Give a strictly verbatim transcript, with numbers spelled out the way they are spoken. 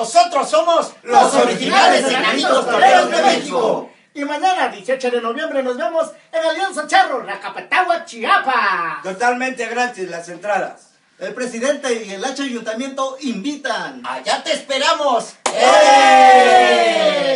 Nosotros somos los originales Enanitos Toreros de México. Y mañana, dieciocho de noviembre, nos vemos en Alianza Charro, Racapetagua, Chiapas. Totalmente gratis las entradas. El presidente y el H Ayuntamiento invitan. ¡Allá te esperamos! ¡Eh!